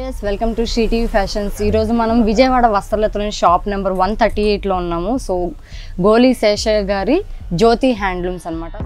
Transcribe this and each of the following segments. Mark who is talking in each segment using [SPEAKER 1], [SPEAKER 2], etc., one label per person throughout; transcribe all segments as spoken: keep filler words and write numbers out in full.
[SPEAKER 1] Viewers welcome to Shri TV fashions. ఈరోజు మనం విజయవాడ వస్త్రలతలోని షాప్ నెంబర్ వన్ థర్టీ ఎయిట్లో ఉన్నాము. సో గోలీ శేషయ్య గారి జ్యోతి హ్యాండ్లూమ్స్ అన్నమాట.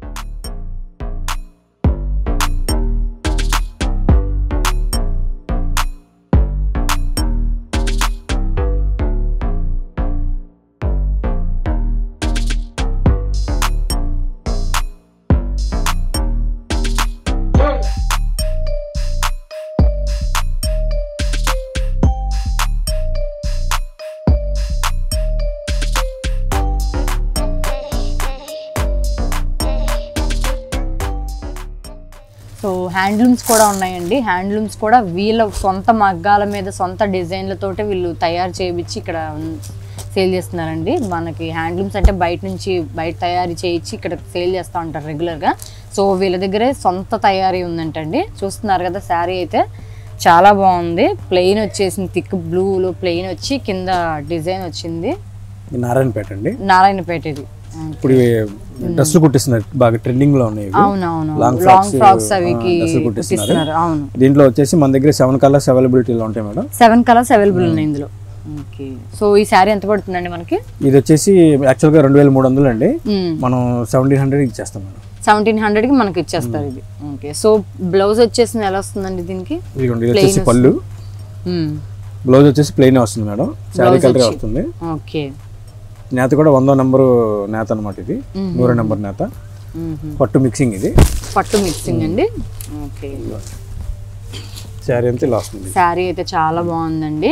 [SPEAKER 1] సో హ్యాండ్లూమ్స్ కూడా ఉన్నాయండి. హ్యాండ్లూమ్స్ కూడా వీళ్ళ సొంత మగ్గాల మీద సొంత డిజైన్లతోటి వీళ్ళు తయారు చేయించి ఇక్కడ సేల్ చేస్తున్నారండి. మనకి హ్యాండ్లూమ్స్ అంటే బయట నుంచి బయట తయారు చేయించి ఇక్కడ సేల్ చేస్తూ ఉంటారు రెగ్యులర్గా. సో వీళ్ళ దగ్గరే సొంత తయారీ ఉందంటండి. చూస్తున్నారు కదా, శారీ అయితే చాలా బాగుంది. ప్లెయిన్ వచ్చేసింది, థిక్ బ్లూలో ప్లెయిన్ వచ్చి కింద డిజైన్ వచ్చింది.
[SPEAKER 2] నారాయణపేట అండి,
[SPEAKER 1] నారాయణపేట. ఇది
[SPEAKER 2] ఇప్పుడు డ్రెస్ కుట్టిస్తున్నారు, బాగా ట్రెండింగ్ లో ఉన్నాయి.
[SPEAKER 1] అవునవును, లాంగ్ ఫ్రాక్స్ అవి కుట్టిస్తున్నారు. అవును,
[SPEAKER 2] దీంట్లో వచ్చేసి మన దగ్గర సెవెన్ కలర్స్ అవైలబిలిటీలో ఉంటాయి మేడం.
[SPEAKER 1] సెవెన్ కలర్స్ అవైలబుల్ ఉన్నాయి ఇందులో. ఓకే, సో ఈ శారీ ఎంత పడుతుందండి మనకి?
[SPEAKER 2] ఇది వచ్చేసి యాక్చువల్ గా రెండు వేల మూడు వందలు అండి, మనం సెవెంటీన్ హండ్రెడ్ ఇచ్చేస్తాం మేడం.
[SPEAKER 1] సెవెంటీన్ హండ్రెడ్ కి మనకి ఇచ్చేస్తారు ఇది. ఓకే, సో బ్లౌజ్ వచ్చేసి ఎలా వస్తుందండి దీనికి?
[SPEAKER 2] ఇది వచ్చేసి పళ్ళు, బ్లౌజ్ వచ్చేసి ప్లెయిన్ వస్తుంది మేడం, శారీ కలర్ వస్తుంది.
[SPEAKER 1] ఓకే,
[SPEAKER 2] నేత కూడా వందో నెంబరు నేత అనమాట, ఇది నూరో నెంబర్ నేత. పట్టు మిక్సింగ్, ఇది
[SPEAKER 1] పట్టు మిక్సింగ్ అండి. ఓకే,
[SPEAKER 2] శారీ అంతా ఇలా వస్తుంది.
[SPEAKER 1] శారీ అయితే చాలా బాగుందండి.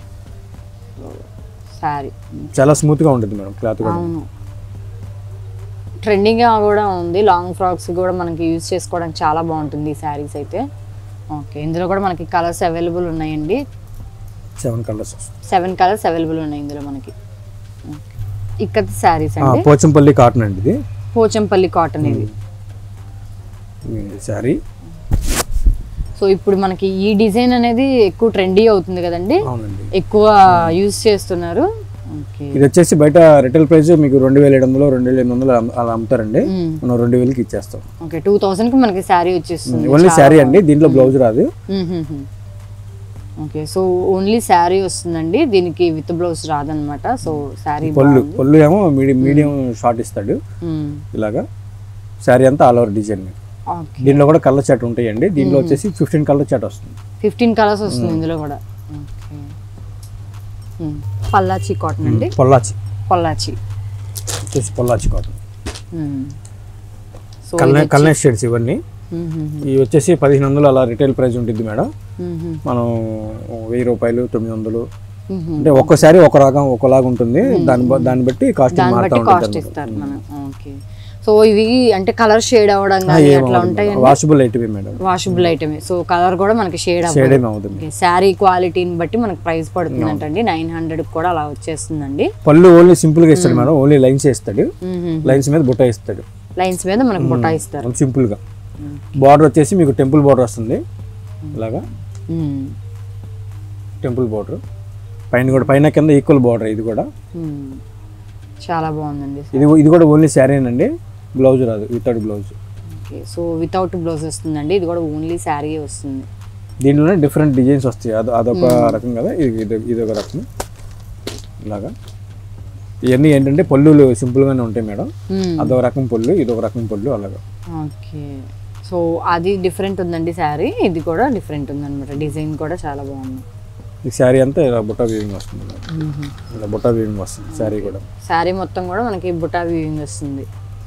[SPEAKER 1] శారీ
[SPEAKER 2] చాలా స్మూత్ గా ఉంటుంది మేడం, క్లాత్ కూడా.
[SPEAKER 1] అవును, ట్రెండింగ్ గా కూడా ఉంది. లాంగ్ ఫ్రాక్స్ కూడా మనకి యూజ్ చేసుకోవడానికి చాలా బాగుంటుంది ఈ శారీస్ అయితే. ఓకే, ఇందులో కూడా మనకి కలర్స్ అవైలబుల్ ఉన్నాయండి.
[SPEAKER 2] Seven colours
[SPEAKER 1] seven colours available ఉన్నాయి ఇందులో మనకి. ఇక్కడ శారీస్ అండి,
[SPEAKER 2] పోచంపల్లి కాటన్ అండి, ఇది
[SPEAKER 1] పోచంపల్లి కాటన్ ఇది
[SPEAKER 2] శారీ.
[SPEAKER 1] సో ఇప్పుడు మనకి ఈ డిజైన్ అనేది ఎక్కువ ట్రెండీ అవుతుంది కదండి, ఎక్కువ యూజ్ చేస్తున్నారు.
[SPEAKER 2] ఇది వచ్చేసి బయట రిటైల్ ప్రైస్ మీకు రెండు వేల ఏడు వందలు రెండు వేల ఎనిమిది వందలు అలా అమ్ముతారండి, మనం రెండు వేలకి ఇచ్చేస్తాం.
[SPEAKER 1] ఓకే, టూ థౌసండ్ కి మనకి శారీ వచ్చేస్తుంది.
[SPEAKER 2] ఓన్లీ శారీ అండి, దీంట్లో బ్లౌజ్ రాదు.
[SPEAKER 1] ఓకే, సో ఓన్లీ శారీ వస్తుందండి, దీనికి విత్ బ్లౌజ్ రాదనమాట. సో శారీ
[SPEAKER 2] పళ్ళు పళ్ళు ఏమో మీడియం మీడియం షార్ట్ ఇస్తాడు ఇలాగా. శారీ అంతా ఆల్ ఓవర్ డిజైన్. దీంట్లో కూడా కలర్ చాట్ ఉంటాయండి, దీంట్లో వచ్చేసి ఫిఫ్టీన్ కలర్ చాట్ వస్తుంది.
[SPEAKER 1] ఫిఫ్టీన్ కలర్స్ వస్తుంది ఇందులో కూడా. పల్లాచి కాటన్ అండి,
[SPEAKER 2] పొల్లాచి
[SPEAKER 1] పొల్లాచి
[SPEAKER 2] వచ్చేసి పొల్లాచి కాటన్. కల్నే షేడ్స్ ఇవన్నీ. ఇవి వచ్చేసి పదిహేను వందలు అలా రిటైల్ ప్రైస్ ఉంటుంది మేడం, మనం వెయ్యి రూపాయలు తొమ్మిది వందలు అంటే ఒక్కసారి ఒక రకం ఒకలాగా ఉంటుంది, దాని దాన్ని బట్టి కాస్ట్
[SPEAKER 1] మారుతుంది. సో ఇవి అంటే కలర్ షేడ్ అవడం అట్లా ఉంటాయి,
[SPEAKER 2] వాషబుల్ ఐటమే మేడం,
[SPEAKER 1] వాషబుల్ ఐటమే. సో కలర్ కూడా మనకి షేడ్ అవుతుంది. శారీ క్వాలిటీని బట్టి మనకి ప్రైస్ పడుతుంది అంటండి. నైన్ హండ్రెడ్ కూడా అలా వచ్చేస్తుందండి.
[SPEAKER 2] పళ్ళు ఓన్లీ సింపుల్ గా ఇస్తాడు మేడం, ఓన్లీ లైన్స్ వేస్తాడు, లైన్స్ మీద బుట్ట ఇస్తాడు,
[SPEAKER 1] లైన్స్ మీద మనకి బుట్ట ఇస్తారు
[SPEAKER 2] సింపుల్ గా. బార్డర్ వచ్చేసి మీకు టెంపుల్ బార్డర్ వస్తుంది ఇలాగా, టెంపుల్ బార్డర్ పైన కూడా, పైన కింద ఈక్వల్ బార్డర్. ఇది కూడా
[SPEAKER 1] చాలా బాగుందండి.
[SPEAKER 2] ఇది ఇది కూడా ఓన్లీ శారీనండి, బ్లౌజ్ రాదు, without blouse.
[SPEAKER 1] Okay, so without blouse వస్తుందండి, ఇది కూడా ఓన్లీ శారీ వస్తుంది.
[SPEAKER 2] దీంట్లోనే డిఫరెంట్ డిజైన్స్ వస్తాయి, అది అదొక రకం కదా, ఇది ఇదొక రకం ఇలాగా. ఇవన్నీ ఏంటంటే పళ్ళులు సింపుల్ గానే ఉంటాయి మేడం, అదొక రకం పళ్ళు, ఇదొక రకం పళ్ళు అలాగా.
[SPEAKER 1] ఓకే, సో అది డిఫరెంట్ ఉందండి శారీ, ఇది కూడా డిఫరెంట్ ఉందన్నమాట. డిజైన్ కూడా చాలా బాగుంది.
[SPEAKER 2] ఈ శారీ అంతా ఇలా బుట్టా వీవింగ్ వస్తుంది, ఇలా బుట్టా వీవింగ్ వస్తుంది శారీ కూడా.
[SPEAKER 1] శారీ మొత్తం కూడా మనకి బుట్టా వీవింగ్ వస్తుంది.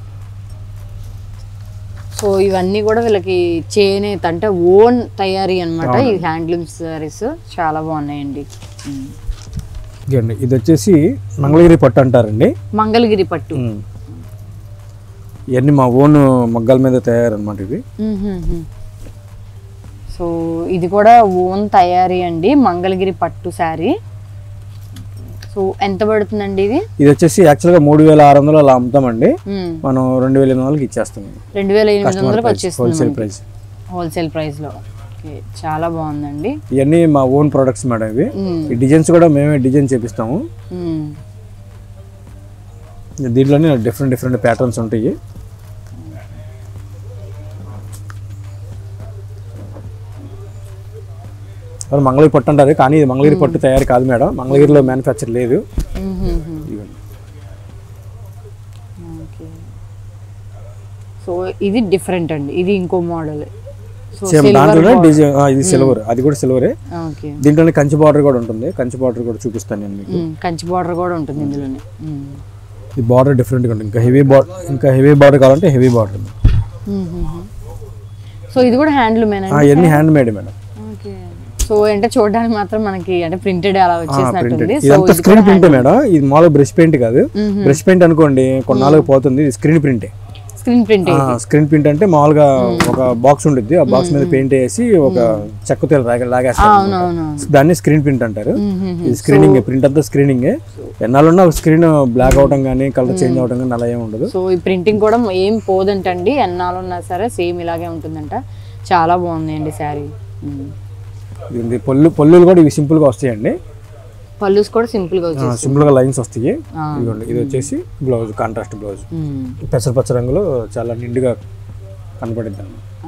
[SPEAKER 1] సో ఇవన్నీ కూడా వీళ్ళకి చేనేత అంటే ఓన్ తయారీ అనమాట. ఈ హ్యాండ్లూమ్ సారీస్ చాలా బాగున్నాయండి.
[SPEAKER 2] ఇది వచ్చేసి మంగళగిరి పట్టు అంటారండి,
[SPEAKER 1] మంగళగిరి పట్టు.
[SPEAKER 2] ఇవన్నీ మా ఓన్ మగ్గాల మీద తయారన్నమాట ఇది.
[SPEAKER 1] సో ఇది కూడా ఓన్ తయారీ అండి, మంగళగిరి పట్టు శారీ. సో ఎంత పడుతుందండి ఇది?
[SPEAKER 2] ఇది వచ్చేసి యాక్చువల్ గా మూడు వేల ఆరు వందలు అలా అమ్ముతామండి, మనం రెండు వేల ఎనిమిది వందలకి ఇచ్చేస్తాం.
[SPEAKER 1] రెండు వేల ఎనిమిది వందలకి వచ్చేస్తుంది
[SPEAKER 2] హోల్సేల్ ప్రైస్,
[SPEAKER 1] హోల్సేల్ ప్రైస్ లో. చాలా బాగుందండి.
[SPEAKER 2] ఇవన్నీ మా ఓన్ ప్రొడక్ట్స్ మేడం, ఇవి ఈ డిజైన్స్ కూడా మేమే డిజైన్ చేపిస్తాము. దీంట్లోనే డిఫరెంట్ డిఫరెంట్ ప్యాటర్న్స్ ఉంటాయి. మంగళగిరి పట్టు అంటారు, కానీ ఇది మంగళగిరి పట్టు తయారు కాదు మేడం, మంగళగిరిలో మ్యానుఫ్యాక్చర్ లేదు.
[SPEAKER 1] సో ఇది డిఫరెంట్ అండి, ఇది ఇంకో మోడల్.
[SPEAKER 2] దాంట్లోనే డిజైన్ ఇది సిల్వర్, అది కూడా సిల్వరే. దీంట్లోనే కంచి బార్డర్ కూడా ఉంటుంది, కంచి బార్డర్ కూడా చూపిస్తాను నేను మీకు.
[SPEAKER 1] కంచి బార్డర్ కూడా ఉంటుంది ఇందులోనే.
[SPEAKER 2] ఈ బార్డర్ డిఫరెంట్ గా ఉంటుంది, ఇంకా హెవీ బార్డర్, ఇంకా హెవీ బార్డర్ కావాలంటే హెవీ బార్డర్.
[SPEAKER 1] సో ఇది కూడా హ్యాండ్లూమ్,
[SPEAKER 2] ఇవన్నీ హ్యాండ్ మేడ్ మేడం.
[SPEAKER 1] సో అంటే చూడడానికి మాత్రం మనకి అంటే ప్రింటెడ్ అలా వచ్చేసినట్టుంది.
[SPEAKER 2] ఇదంతా స్క్రీన్ ప్రింట్ మేడం, ఇది మామూలుగా బ్రష్ పెయింట్ కాదు. బ్రష్ పెయింట్ అనుకోండి కొన్నాళ్ళకి పోతుంది, ఇది స్క్రీన్ ప్రింటే.
[SPEAKER 1] స్క్రీన్ ప్రింట్
[SPEAKER 2] స్క్రీన్ ప్రింట్ అంటే మామూలుగా ఒక బాక్స్ ఉంటుంది, ఆ బాక్స్ మీద పెయింట్ వేసి ఒక చెక్కతో లాగేస్తారు, దాన్ని స్క్రీన్ ప్రింట్ అంటారు. ఇది స్క్రీనింగ్, ప్రింట్ అంతా స్క్రీనింగ్. ఎన్నాళ్ళున్నా స్క్రీన్ బ్లాక్ అవడం కానీ కలర్ చేంజ్ అవడం కానీ అలా ఏమి ఉండదు.
[SPEAKER 1] సో ఈ ప్రింటింగ్ కూడా ఏం పోదంటండి, ఎన్నాళ్ళున్నా సరే సేమ్ ఇలాగే ఉంటుందంట. చాలా బాగుంది అండి శారీ.
[SPEAKER 2] ఇది పళ్ళు, పళ్ళులు కూడా ఇవి సింపుల్ గా వస్తాయండి.
[SPEAKER 1] పళ్ళుస్ కూడా సింపుల్ గా వచ్చేసి
[SPEAKER 2] సింపుల్ గా లైన్స్ వస్తాయి. ఇదిగోండి, ఇది వచ్చేసి బ్లౌజ్, కాంట్రాస్ట్ బ్లౌజ్, పెసర పచ్చ రంగులో చాలా నిండుగా కనపడింది.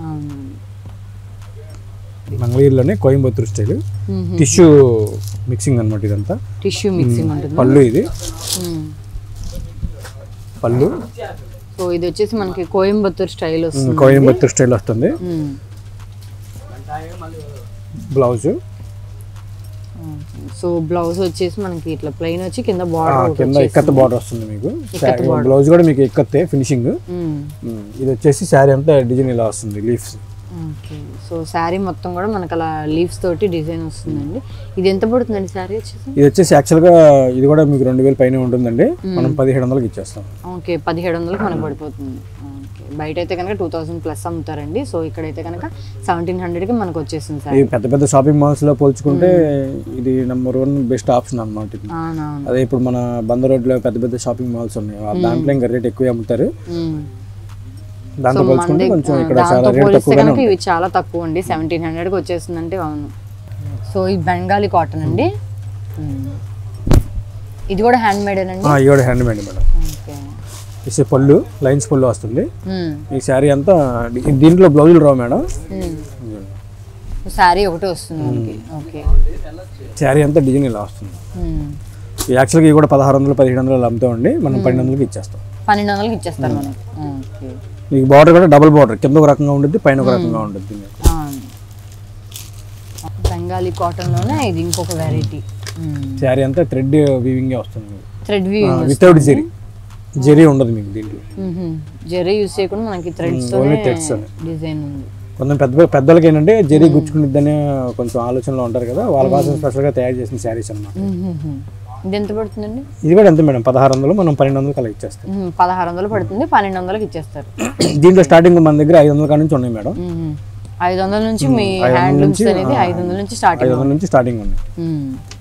[SPEAKER 2] మంగళగిరిలోనే కోయంబత్తూరు స్టైల్ టిష్యూ మిక్సింగ్ అనమాట ఇదంతా.
[SPEAKER 1] టిష్యూ మిక్సింగ్ ఉంటుంది.
[SPEAKER 2] పళ్ళు ఇది పళ్ళు.
[SPEAKER 1] సో ఇది వచ్చేసి మనకి కోయంబత్తూరు స్టైల్ వస్తుంది,
[SPEAKER 2] కోయంబత్తూరు స్టైల్ వస్తుంది. బ్లౌజ్,
[SPEAKER 1] సో బ్లౌజ్ వచ్చేసి మనకి ఇట్లా ప్లెయిన్ వచ్చి కింద బార్డర్,
[SPEAKER 2] కింద ఇక్కత్ బార్డర్ వస్తుంది మీకు. బ్లౌజ్ కూడా మీకు ఇక్కతే ఫినిషింగ్. ఇది వచ్చేసి శారీ అంతా డిజైన్ ఇలా వస్తుంది, లీఫ్స్.
[SPEAKER 1] ఓకే, సో శారీ మొత్తం కూడా మనకు అలా లీవ్స్ తోటి డిజైన్ వస్తుందండి. ఇది ఎంత పడుతుందండి శారీ వచ్చేసి?
[SPEAKER 2] ఇది వచ్చేసి యాక్చువల్గా ఇది కూడా మీకు రెండు వేల పైన ఉంటుందండి, మనం పదిహేడు వందలకి ఇచ్చేస్తాం.
[SPEAKER 1] ఓకే, పదిహేడు వందలకు మనకు పడిపోతుంది. ఓకే, బయట అయితే కనుక టూ థౌసండ్ ప్లస్ అమ్ముతారండి. సో ఇక్కడైతే కనుక సెవెంటీన్ హండ్రెడ్కి మనకు వచ్చేసింది సార్.
[SPEAKER 2] పెద్ద పెద్ద షాపింగ్ మాల్స్లో పోల్చుకుంటే ఇది నెంబర్ వన్ బెస్ట్ ఆప్షన్ అనమాట. అదే ఇప్పుడు మన బందర్ రోడ్లో పెద్ద పెద్ద షాపింగ్ మాల్స్ ఉన్నాయి, దాంట్లో ఇంకా రేట్ ఎక్కువ అమ్ముతారు. దాంతో పోల్చుకుంటే కొంచెం ఇక్కడ చాలా రేట్ తక్కువగానే ఉంది.
[SPEAKER 1] ఇవి చాలా తక్కువ అండి, సెవెంటీన్ హండ్రెడ్కి వచ్చేస్తుందంటే. అవును. సో ఈ బెంగాలీ కాటన్ అండి, ఇది కూడా హ్యాండ్ మేడ్ అండి.
[SPEAKER 2] ఇది కూడా హ్యాండ్ మేడ్ మేడం. ఇసే పళ్ళు, లైన్స్ పళ్ళు వస్తుంది. ఈ శారీ అంతా దీంట్లో బ్లౌజులు రావు మేడం,
[SPEAKER 1] శారీ ఒకటే వస్తుంది మనకి. ఓకే,
[SPEAKER 2] శారీ అంతా డిజైన్ ఇలా వస్తుంది. యాక్చువల్గా ఇవి కూడా పదహారు వందలు పదిహేడు వందలు అమ్ముతామండి, మనం పన్నెండు వందలకి ఇచ్చేస్తాం.
[SPEAKER 1] పన్నెండు వందలకి ఇచ్చేస్తారు మనం. ఓకే,
[SPEAKER 2] మీకు బార్డర్ కూడా డబుల్ బార్డర్, కింద ఒక రకంగా ఉంటుంది, పైన ఒక రకంగా ఉంటుంది.
[SPEAKER 1] బెంగాలీ కాటన్ లోనే ఇది ఇంకొక వెరైటీ.
[SPEAKER 2] శారీ అంతా థ్రెడ్ వీవింగ్ వస్తుంది,
[SPEAKER 1] thread weaving
[SPEAKER 2] without zari. Zari ఉండదు మీకు దీంట్లో,
[SPEAKER 1] జెరీ యూస్ చేయకుండా మనకి థ్రెడ్స్ తోనే డిజైన్ ఉంది.
[SPEAKER 2] కొంచెం పెద్ద పెద్దలకి ఏంటంటే జెరీ గుచ్చుకునిద్దనే కొంచెం ఆలోచనలో ఉంటారు కదా, వాళ్ళ కోసం స్పెషల్గా తయారు చేసిన శారీస్ అన్నమాట.
[SPEAKER 1] ఇది ఎంత పడుతుందండి?
[SPEAKER 2] ఇది కూడా ఎంత మేడం, పదహారు వందలు, మనం పన్నెండు వందలు అలా ఇచ్చేస్తాం.
[SPEAKER 1] పదహారు వందలు పడుతుంది, పన్నెండు వందలకి ఇచ్చేస్తారు.
[SPEAKER 2] దీంట్లో స్టార్టింగ్ మన దగ్గర ఐదు వందల కాడ నుంచి ఉన్నాయి మేడం.
[SPEAKER 1] ఐదు వందల నుంచి మీ హ్యాండ్లూమ్స్ అనేది ఐదు వందల నుంచి స్టార్టింగ్,
[SPEAKER 2] ఐదు వందల నుంచి స్టార్టింగ్ ఉంది.